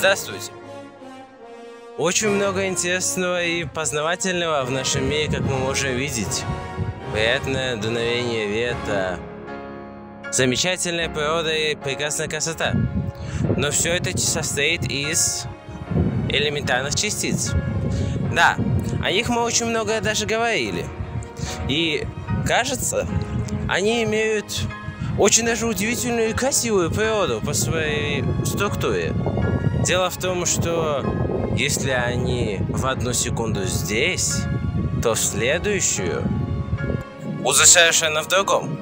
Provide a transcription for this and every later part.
Здравствуйте! Очень много интересного и познавательного в нашем мире, как мы можем видеть. Приятное дуновение ветра, замечательная природа и прекрасная красота. Но все это состоит из элементарных частиц. Да, о них мы очень много даже говорили. И кажется, они имеют очень даже удивительную и красивую природу по своей структуре. Дело в том, что если они в одну секунду здесь, то в следующую уже совершенно в другом.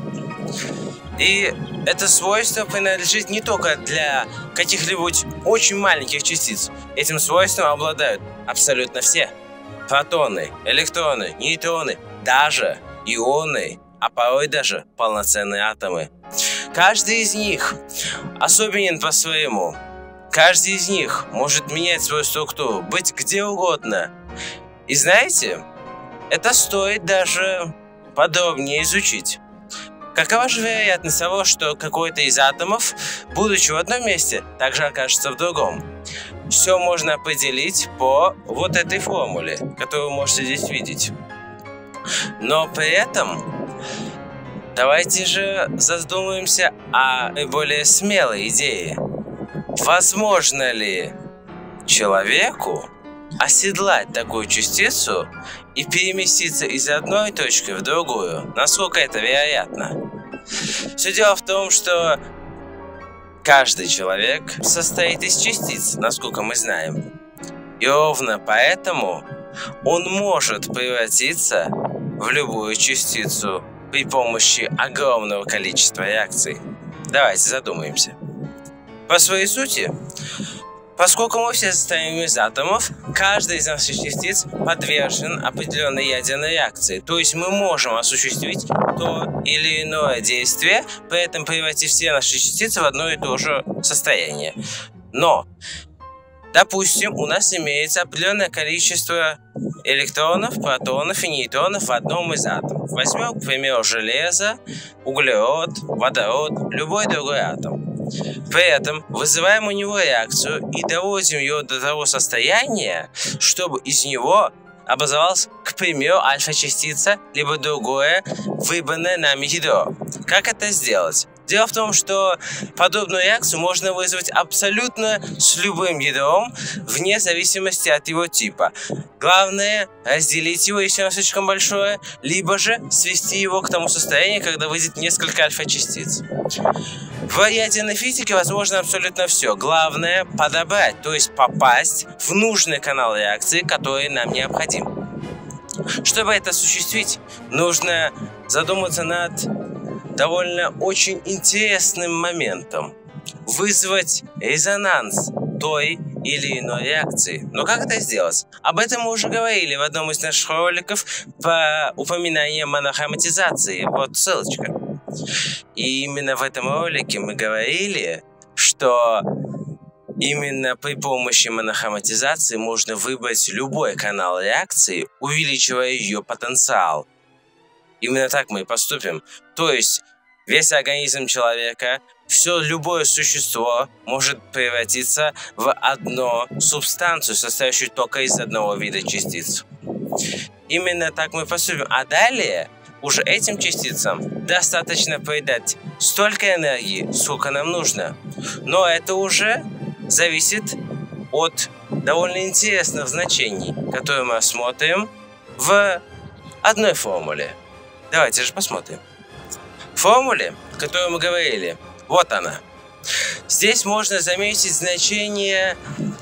И это свойство принадлежит не только для каких-либо очень маленьких частиц. Этим свойством обладают абсолютно все. Протоны, электроны, нейтроны, даже ионы, а порой даже полноценные атомы. Каждый из них особенен по-своему. Каждый из них может менять свою структуру, быть где угодно. И знаете, это стоит даже подробнее изучить. Какова же вероятность того, что какой-то из атомов, будучи в одном месте, также окажется в другом? Все можно определить по вот этой формуле, которую вы можете здесь видеть. Но при этом давайте же задумаемся о более смелой идее. Возможно ли человеку оседлать такую частицу и переместиться из одной точки в другую? Насколько это вероятно? Все дело в том, что каждый человек состоит из частиц, насколько мы знаем. И ровно поэтому он может превратиться в любую частицу при помощи огромного количества реакций. Давайте задумаемся. По своей сути, поскольку мы все состоим из атомов, каждый из наших частиц подвержен определенной ядерной реакции. То есть мы можем осуществить то или иное действие, при этом превратив все наши частицы в одно и то же состояние. Но, допустим, у нас имеется определенное количество электронов, протонов и нейтронов в одном из атомов. Возьмем, к примеру, железо, углерод, водород, любой другой атом. При этом вызываем у него реакцию и доводим ее до того состояния, чтобы из него образовалась, к примеру, альфа-частица, либо другое выбранное нами ядро. Как это сделать? Дело в том, что подобную реакцию можно вызвать абсолютно с любым ядром, вне зависимости от его типа. Главное – разделить его, если оно слишком большое, либо же свести его к тому состоянию, когда выйдет несколько альфа-частиц. В ядерной физике возможно абсолютно все. Главное – подобрать, то есть попасть в нужный канал реакции, который нам необходим. Чтобы это осуществить, нужно задуматься над довольно очень интересным моментом. Вызвать резонанс той или иной реакции. Но как это сделать? Об этом мы уже говорили в одном из наших роликов по упоминанию монохроматизации. Вот ссылочка. И именно в этом ролике мы говорили, что именно при помощи монохроматизации можно выбрать любой канал реакции, увеличивая ее потенциал. Именно так мы и поступим. То есть весь организм человека, любое существо может превратиться в одну субстанцию, состоящую только из одного вида частиц. Именно так мы поступим. А далее уже этим частицам достаточно придать столько энергии, сколько нам нужно. Но это уже зависит от довольно интересных значений, которые мы рассмотрим в одной формуле. Давайте же посмотрим. В формуле, о которой мы говорили, вот она. Здесь можно заметить значение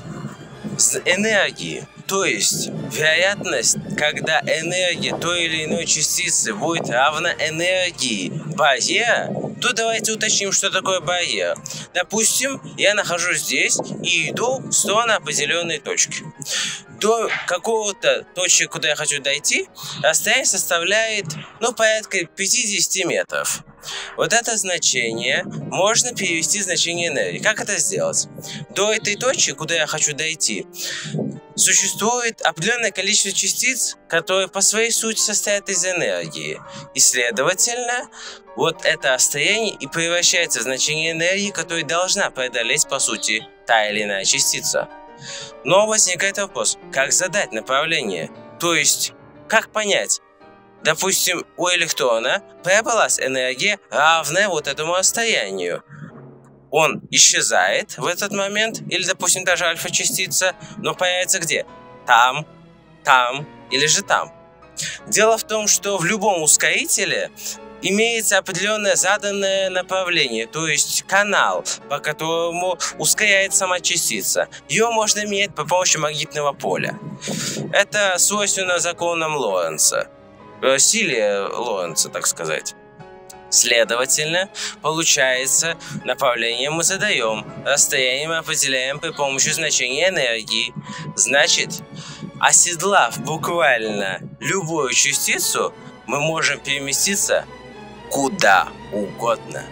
энергии. То есть вероятность, когда энергия той или иной частицы будет равна энергии барьера, то давайте уточним, что такое барьер. Допустим, я нахожусь здесь и иду в сторону определенной точки. До какого-то точки, куда я хочу дойти, расстояние составляет, порядка 50 метров. Вот это значение можно перевести в значение энергии. Как это сделать? До этой точки, куда я хочу дойти, Существует определенное количество частиц, которые по своей сути состоят из энергии. И, следовательно, вот это состояние и превращается в значение энергии, которую должна преодолеть, по сути, та или иная частица. Но возникает вопрос, как задать направление? То есть, как понять? Допустим, у электрона преобралась энергия, равная вот этому расстоянию. Он исчезает в этот момент, или, допустим, даже альфа-частица, но появится где? Там, или же там. Дело в том, что в любом ускорителе имеется определенное заданное направление, то есть канал, по которому ускоряется сама частица. Ее можно менять по помощи магнитного поля. Это свойственно законам Лоренца, силе Лоренца, так сказать. Следовательно, получается, направление мы задаем, расстояние мы определяем при помощи значения энергии. Значит, оседлав буквально любую частицу, мы можем переместиться куда угодно.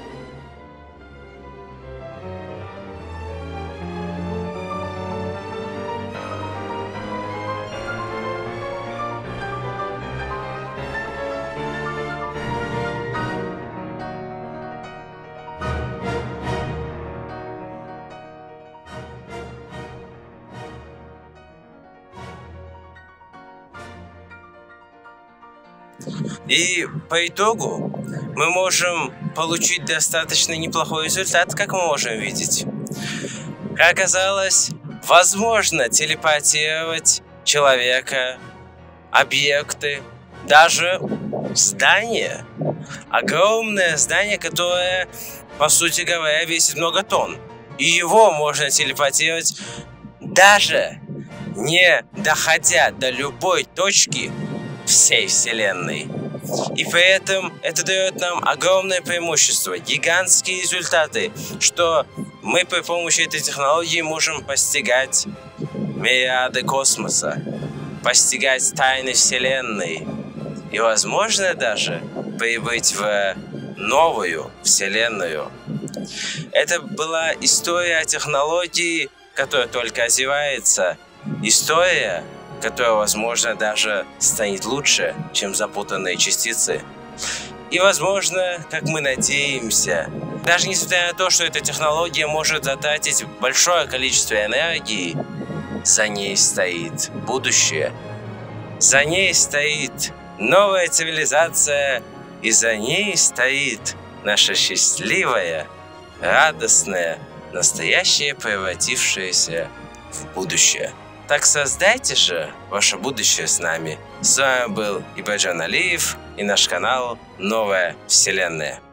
И по итогу мы можем получить достаточно неплохой результат, как мы можем видеть. Как оказалось, возможно телепортировать человека, объекты, даже здание. Огромное здание, которое, по сути говоря, весит много тонн. И его можно телепортировать, даже не доходя до любой точки всей Вселенной. И при этом это дает нам огромное преимущество, гигантские результаты, что мы при помощи этой технологии можем постигать мириады космоса, постигать тайны Вселенной и, возможно, даже прибыть в новую Вселенную. Это была история о технологии, которая только развивается, история, которая, возможно, даже станет лучше, чем запутанные частицы. И, возможно, как мы надеемся, даже несмотря на то, что эта технология может затратить большое количество энергии, за ней стоит будущее. За ней стоит новая цивилизация, и за ней стоит наша счастливая, радостная, настоящее, превратившееся в будущее. Так создайте же ваше будущее с нами. С вами был Ибраджан Алиев и наш канал «Новая Вселенная».